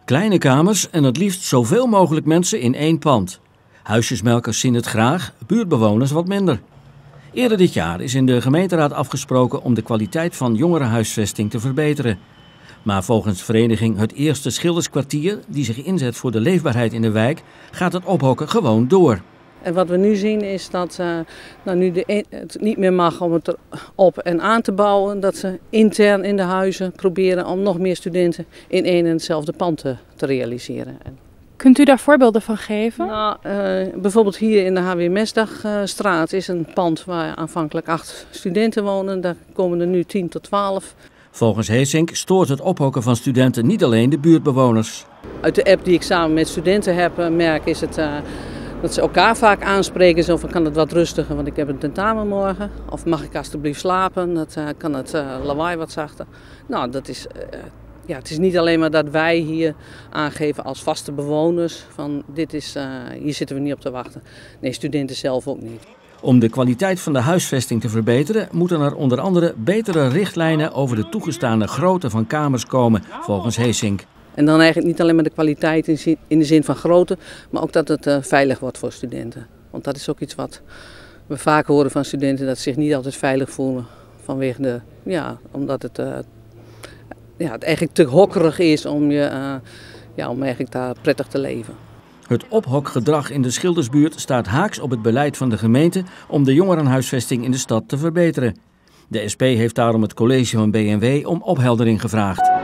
Kleine kamers en het liefst zoveel mogelijk mensen in één pand. Huisjesmelkers zien het graag, buurtbewoners wat minder. Eerder dit jaar is in de gemeenteraad afgesproken om de kwaliteit van jongerenhuisvesting te verbeteren. Maar volgens vereniging Het Eerste Schilderskwartier, die zich inzet voor de leefbaarheid in de wijk, gaat het ophokken gewoon door. En wat we nu zien is dat nu het niet meer mag om het op en aan te bouwen. Dat ze intern in de huizen proberen om nog meer studenten in één en hetzelfde pand te realiseren. Kunt u daar voorbeelden van geven? Nou, bijvoorbeeld hier in de H.W. Mesdagstraat is een pand waar aanvankelijk 8 studenten wonen. Daar komen er nu 10 tot 12. Volgens Heesink stoort het ophokken van studenten niet alleen de buurtbewoners. Uit de app die ik samen met studenten heb merk is het dat ze elkaar vaak aanspreken. Zo van, kan het wat rustiger, want ik heb een tentamen morgen. Of mag ik alstublieft slapen, kan het lawaai wat zachter. Nou, dat is... het is niet alleen maar dat wij hier aangeven als vaste bewoners van hier zitten we niet op te wachten. Nee, studenten zelf ook niet. Om de kwaliteit van de huisvesting te verbeteren moeten er onder andere betere richtlijnen over de toegestane grootte van kamers komen, volgens Heesink. En dan eigenlijk niet alleen maar de kwaliteit in de zin van grootte, maar ook dat het veilig wordt voor studenten. Want dat is ook iets wat we vaak horen van studenten, dat ze zich niet altijd veilig voelen vanwege omdat het eigenlijk te hokkerig is om eigenlijk daar prettig te leven. Het ophokgedrag in de Schildersbuurt staat haaks op het beleid van de gemeente om de jongerenhuisvesting in de stad te verbeteren. De SP heeft daarom het college van BNW om opheldering gevraagd.